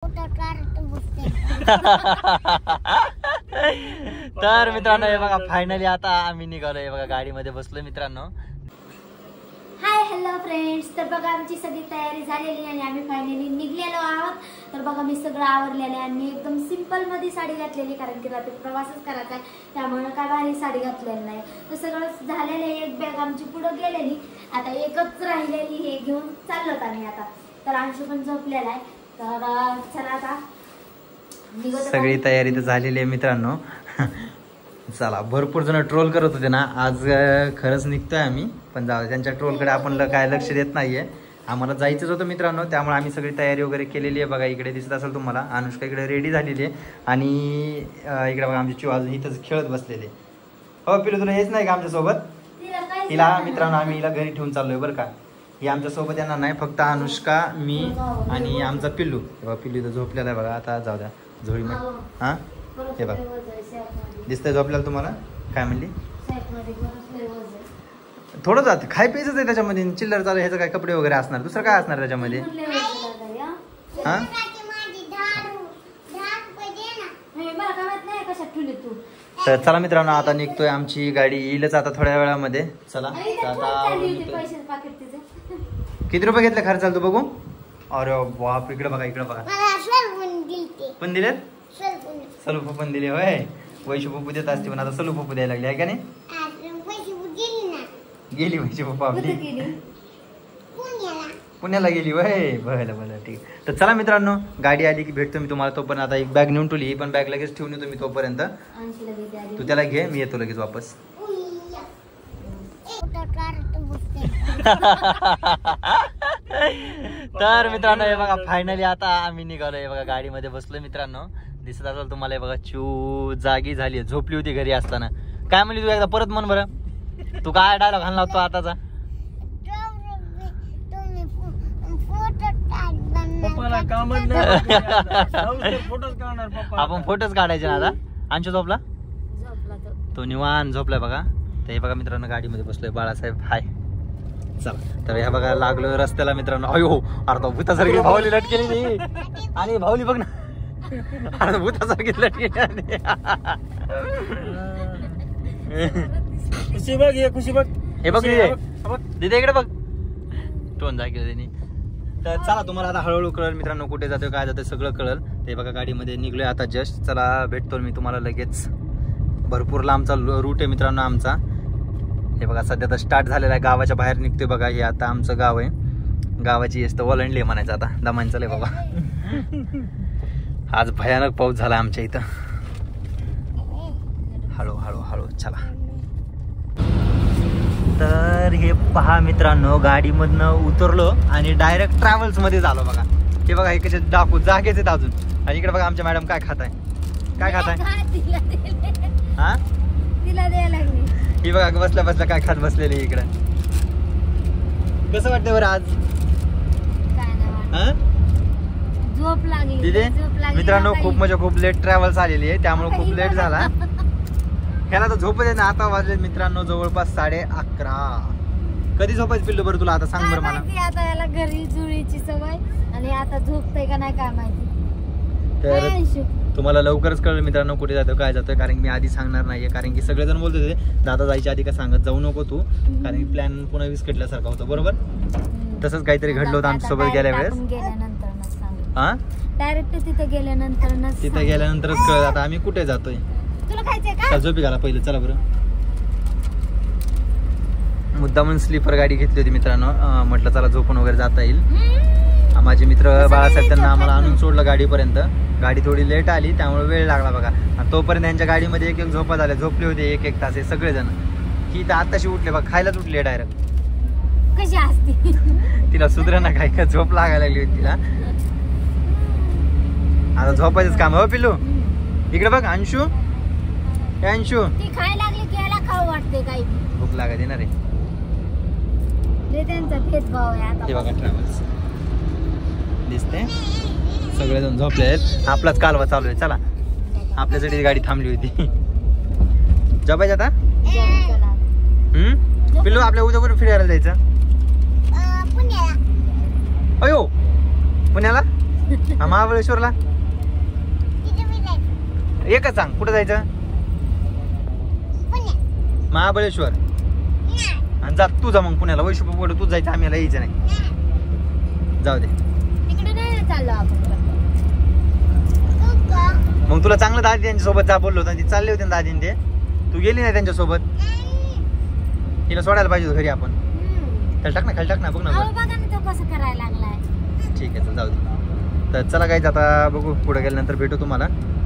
तर मित्रांनो हे बघा फायनली आता आम्ही निघालोय बघा गाडीमध्ये बसलोय मित्रांनो. Hi hello friends. तर बघा आमची सगळी तयारी झालेली आणि आम्ही फायनली निघलेलो आहोत. तर बघा मी सगळं आवरलेलं आहे आणि एकदम सिंपल मध्ये साडी घातलेली कारण की रात्री प्रवासच करायचा आहे त्यामुळे काय भारी साडी घातलेली नाही. तर सगळं झालेलं आहे. एक बॅग आमची पुढे गेलेली आता एकच राहिलेली हे घेऊन चाललो आम्ही आता. तर अंशू पण झोपलेला आहे. तर चला आता सगळी तयारी तर झालेली आहे मित्रांनो. चला भरपूर जण ट्रोल करत होते ना आज खरंच निघतोय आम्ही पण जाऊ त्यांच्या ट्रोलकडे आपण काय लक्ष देत नाहीये. आम्हाला जायचंच होतं मित्रांनो त्यामुळे आम्ही सगळी तयारी वगैरे केलेली आहे. बघा इकडे दिसत असेल तुम्हाला अनुष्का इकडे रेडी झालेली आहे आणि इकडे बघा आमची चिव अजून इथंच खेळत बसलेली आहे. हो पिलू तुला हेच नाही का आमच्यासोबत. हिला मित्रांनो आम्ही हिला घरी ठेवून चाललोय बरं का. ही आमच्यासोबत येणार नाही फक्त अनुष्का मी आणि आमचा पिल्लू. पिल्लू इथं झोपलेला आहे बघा. आता जाऊ द्या झोळी मध्ये. हा हे बघा दिसतंय झोपल्याला तुम्हाला. काय म्हणली थोडं जात खाय प्यायचंच आहे त्याच्यामध्ये. चिल्लर चालू ह्याचं काय कपडे वगैरे असणार दुसरं काय असणार त्याच्यामध्ये. हा तर चला मित्रांनो आता निघतोय. आमची गाडी येईलच आता थोड्या वेळामध्ये. चला आता किती रुपये घेतले खर्च चालतो बघू. अरे बाप इकडे बघा इकडे बघा पण दिलेत. सलू पप्पू पण दिले होय. वैशू पप्पू देत असते पण आता सलू पप्पू द्यायला लागले आहे का नाही. गेली वैशू पप्पू आपली पुण्याला गेली वय. भलं भलं ठीक. तर चला मित्रांनो गाडी आली की भेटतो मी तुम्हाला. तोपर्यंत आता एक बॅग नेऊन ठेवली ही पण बॅग लगेच ठेवून येतो मी तोपर्यंत. तू त्याला घे मी येतो लगेच वापस. तर मित्रांनो हे बघा फायनली आता आम्ही निघालोय बघा गाडीमध्ये बसलोय मित्रांनो. दिसत असेल तुम्हाला बघा चू जागी झाली झोपली होती घरी असताना. काय म्हणली तू एकदा परत म्हण बरं. तू काय डायलॉग घालला होता आताचा. आपण फोटोच काढायचे ना आता. अंशू झोपला तो निवांत झोपलाय बघा. तर हे बघा मित्रांनो गाडीमध्ये बसलोय बाळासाहेब हाय. चला तर ह्या बघा लागलो रस्त्याला मित्रांनो. अयो अर्धा भूतासारखी भावली लटकेली आणि भावली बघ ना अर्धा भूतासारखी लटकेली. खुशी बघ हे बघ दिदे इकडे बघ टोन जागे त्यांनी. तर चला तुम्हाला आता हळूहळू कळेल मित्रांनो कुठे जातोय काय जातोय सगळं कळेल. ते बघा गाडीमध्ये निघलोय आता जस्ट. चला भेटतो मी तुम्हाला लगेच. भरपूर लांबचा रूट आहे मित्रांनो आमचा. हे बघा सध्या तर स्टार्ट झालेला आहे. गावाच्या बाहेर निघतोय बघा. हे आता आमचं गाव आहे. गावाची येस्त ओलांडली म्हणायचं आता. दमान चालय बाबा. आज भयानक पाऊस झाला आमच्या इथं. हळू हळू हळू चला. तर हे पहा मित्रांनो गाडीमधनं उतरलो आणि डायरेक्ट ट्रॅव्हल्स मध्ये झालो बघा. हे बघा इकडे डाकू जागेच आहेत अजून. आणि इकडे बघा आमच्या मॅडम काय खाताय हा तिला द्यायला लागली. ही बघा बसल्या बसल्या काय खात बसलेली इकडे. कसं वाटतंय बरं आज. झोप लागली तिथे मित्रांनो खूप म्हणजे खूप लेट ट्रॅव्हल्स आलेली आहे त्यामुळे खूप लेट झाला. ह्याला तर झोप येत ना. आता वाजले मित्रांनो जवळपास 11:30. कधी झोपायचं पिल्लू बरं तुला आता सांग बरं मला. आता याला घरी जुळीची सवय आणि आता झोपतय का नाही काय माहिती. तर तुम्हाला लवकरच कळलं मित्रांनो कुठे जातो काय जातोय. कारण की मी आधी सांगणार नाहीये कारण की सगळेजण बोलत होते दादा जायच्या आधी का सांगत जाऊ नको तू कारण की प्लॅन पुन्हा विस्कटल्यासारखा होता. बरोबर तसंच काहीतरी घडलं होतं आमच्यासोबत गेल्या वेळेस. हा डायरेक्ट तिथे गेल्यानंतरच कळलं आता आम्ही कुठे जातोय. तुला खायचंय का. झोपी घाला पहिलं चला बरं. मुद्दा म्हणून स्लीपर गाडी घेतली होती मित्रांनो. म्हटलं चला झोपून वगैरे जाता येईल. माझे मित्र बाळासाहेब त्यांना आम्हाला आणून सोडलं गाडीपर्यंत. गाडी थोडी लेट आली त्यामुळे वेळ लागला बघा. आणि तोपर्यंत त्यांच्या गाडीमध्ये एक एक झोपा झाल्या. झोपले होते एक तास हे सगळेजण. ही तर आताशी उठले बघा खायलाच उठली डायरेक्ट. कशी असते तिला सुधरा ना काय का झोप लागायला लागली होती तिला. आता झोपायचंच काम हो पिल्लू. इकडे बघ अंशू. अंशू ती खायला लागली की याला खाऊ वाटते काही. भूक लागत येणार आहे. त्यांचा भेदभाव आहे आता. हे बघा ट्रॅव्हल्स दिसते सगळेजण झोपले आहेत. आपलाच कालवा चालू आहे. चला आपल्यासाठी गाडी थांबली होती. झोपायचं आता. पिल्लू आपल्या उद्या कुठे फिरायला जायचं. अयो पुण्याला हा महाबळेश्वरला एकच सांग कुठं जायचं महाबळेश्वर आणि जा तू जा मग पुण्याला वैशू पुढे तू जायचं आम्हाला यायचं नाही जाऊ दे तिकडे नाही चाललो आपण मग तुला चांगलं दादी त्यांच्यासोबत जा बोललो होतं ती चालले होते ना दादीन ते तू गेली नाही त्यांच्यासोबत तिला सोडायला पाहिजे होतं घरी आपण त्याला टाक ना खाली टाक ना बघ ना बघा ना तो कसं करायला लागलाय ठीक आहे चल जाऊ दे तर चला काहीच आता बघू पुढे गेल्यानंतर भेटू तुम्हाला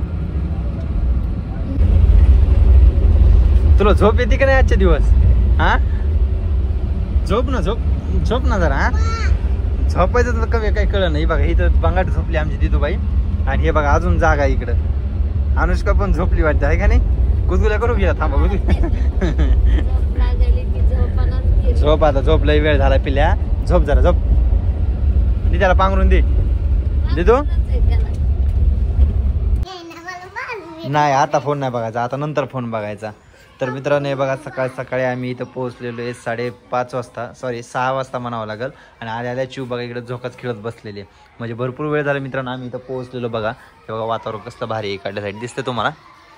तुला झोप येते का नाही आजचे दिवस हा झोप ना झोप ना जरा हा झोपायचं तर कमी काही कळलं नाही बघा इथं बंगाट झोपली आमची दिदूबाई आणि हे बघा अजून जागा इकडं अनुष्का पण झोपली वाटते आहे का नाही गुदगुल्या करू घ्या थांबा झोप आता झोप लई वेळ झाला पिल्या झोप जरा झोप दे त्याला पांघरून दे तू नाही आता फोन नाही बघायचा आता नंतर फोन बघायचा तर मित्रांनो हे बघा सकाळी आम्ही इथं पोहोचलेलो आहे 5:30 वाजता सॉरी 6 वाजता म्हणावं लागेल आणि आल्या चिव बघा इकडे झोकाच खेळत बसलेली आहे म्हणजे भरपूर वेळ झाला मित्रांनो आम्ही इथं पोहोचलेलो बघा हे बघा वातावरण कसलं भारी आहे इकडल्या साईड दिसते तुम्हाला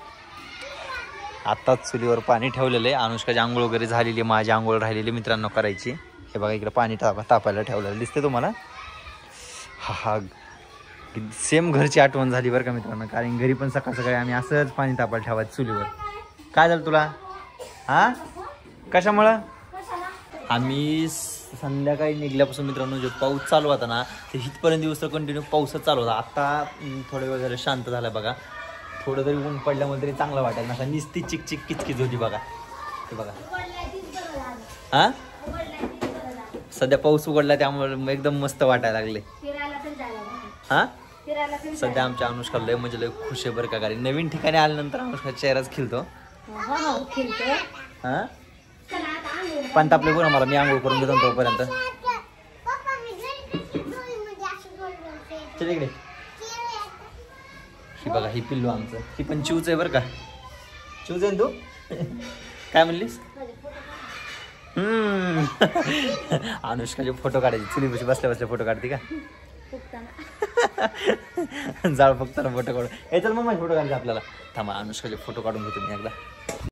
आत्ताच चुलीवर पाणी ठेवलेलं आहे अनुष्काची आंघोळ वगैरे झालेली आहे माझी आंघोळ राहिलेली मित्रांनो करायची हे बघा इकडे पाणी तापायला ठेवलेलं दिसते तुम्हाला हा सेम घरची आठवण झाली बरं का मित्रांनो कारण घरी पण सकाळी आम्ही असंच पाणी तापायला ठेवायचं चुलीवर काय झालं तुला हा कशामुळं आम्ही संध्याकाळी निघल्यापासून मित्रांनो जो पाऊस चालू होता ना ते इथपर्यंत दिवस तर कंटिन्यू पाऊसच चालू होता आता थोडा वेळ झालं शांत झाला बघा थोडं तरी ऊन पडल्यामुळे तरी चांगलं वाटायला नका निस्ती चिकचिक किचकिच होती बघा ते बघा हा सध्या पाऊस उघडला त्यामुळे एकदम मस्त वाटायला लागले हा सध्या आमच्या अनुष्का लय म्हणजे लय खुश आहे बरं का कारण नवीन ठिकाणी आल्यानंतर अनुष्का चेहराच खिलतो हा पण तापले बघ ना मला मी आंघोळ करून देतो तोपर्यंत चल इकडे ही बघा ही पिल्लू आमचं ही पण चिवच आहे बरं का चिवच आहे तू काय म्हणलीस अनुष्काचे फोटो काढायचे चुलीपाशी बसल्या बसल्या फोटो काढते का जाळ फक्त फोटो काढू हे चल मग माझे फोटो काढायचे आपल्याला थांबा अनुष्काचे फोटो काढून घेतो मी एकदा